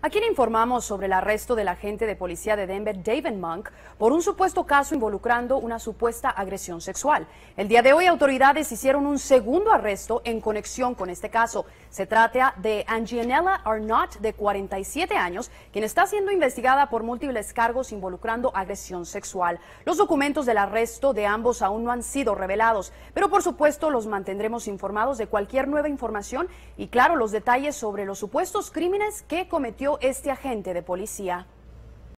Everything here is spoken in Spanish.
Aquí le informamos sobre el arresto del agente de policía de Denver, David Monk, por un supuesto caso involucrando una supuesta agresión sexual. El día de hoy, autoridades hicieron un segundo arresto en conexión con este caso. Se trata de Angianella Arnott, de 47 años, quien está siendo investigada por múltiples cargos involucrando agresión sexual. Los documentos del arresto de ambos aún no han sido revelados, pero por supuesto los mantendremos informados de cualquier nueva información y, claro, los detalles sobre los supuestos crímenes que cometió este agente de policía.